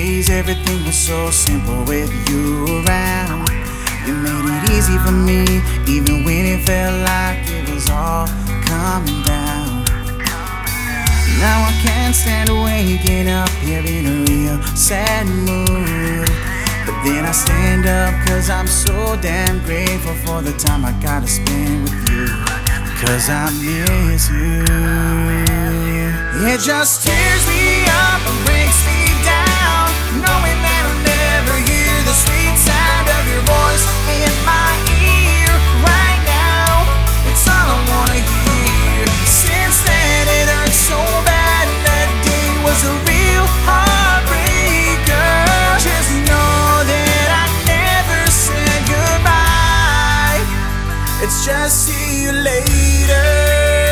days everything was so simple with you around. You made it easy for me, even when it felt like it was all coming down. Now I can't stand waking up here in a real sad mood. But then I stand up cause I'm so damn grateful for the time I gotta spend with you. Cause I miss you. It just tears me up and breaks me down, knowing that I'll never hear the sweet sound of your voice in my ear right now. It's all I wanna hear. Since then it hurts so bad, and that day was a real heartbreaker. Just know that I never said goodbye. It's just see you later.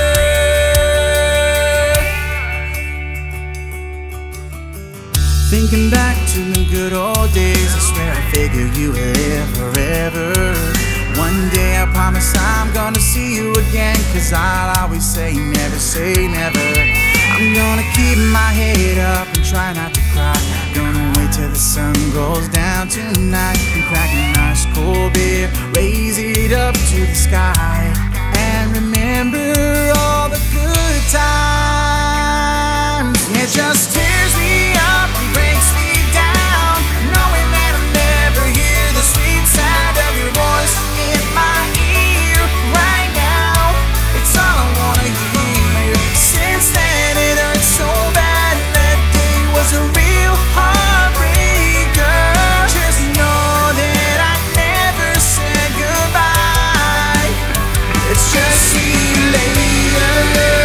Thinking back to the good old days, I swear I figured you were here forever. One day I promise I'm gonna see you again, cause I'll always say never say never. I'm gonna keep my head up and try not to cry. Gonna wait till the sun goes down tonight and crack a nice cold beer, raise it up to the sky, and remember all the good times. It just tears me up and breaks me down, knowing that I'll never hear the sweet sound of your voice in my ear right now. It's all I wanna hear. Since then it hurts so bad, and that day was a real heartbreaker. Just know that I never said goodbye. It's just see you later.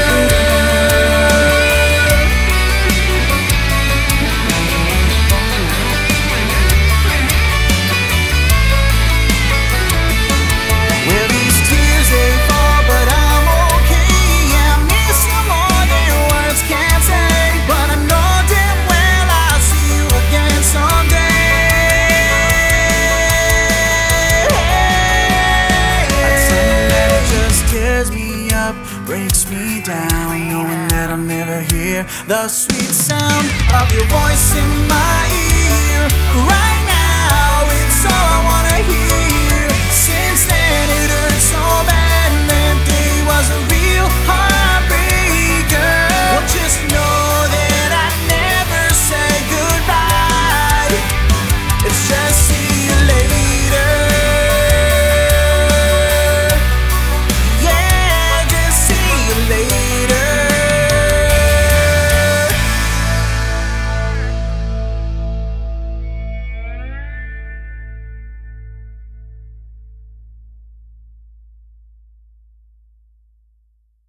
Breaks me down, knowing that I'll never hear the sweet sound of your voice in my